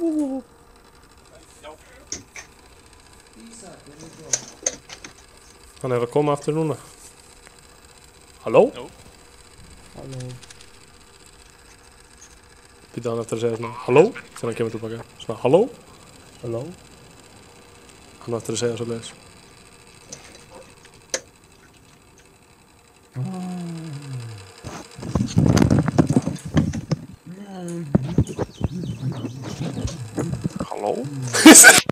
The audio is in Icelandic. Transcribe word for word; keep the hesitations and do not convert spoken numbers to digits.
Oeh. Han er kommet efter noen. Hallo? No. Hallo. Bytte han efter å si sånn, hallo? Så han kommer tilbake. Sånn, hallo? Hallo? Han efter å si så løs. Hallo?